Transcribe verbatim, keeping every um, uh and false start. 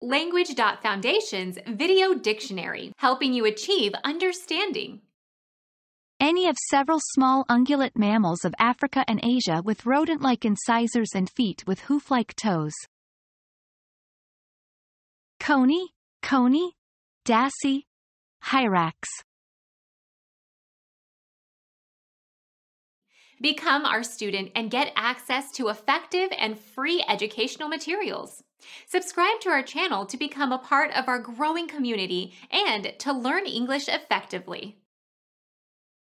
Language dot Foundation's Video Dictionary, helping you achieve understanding. Any of several small ungulate mammals of Africa and Asia with rodent-like incisors and feet with hoof-like toes. Coney, coney, dassy, hyrax. Become our student and get access to effective and free educational materials. Subscribe to our channel to become a part of our growing community and to learn English effectively.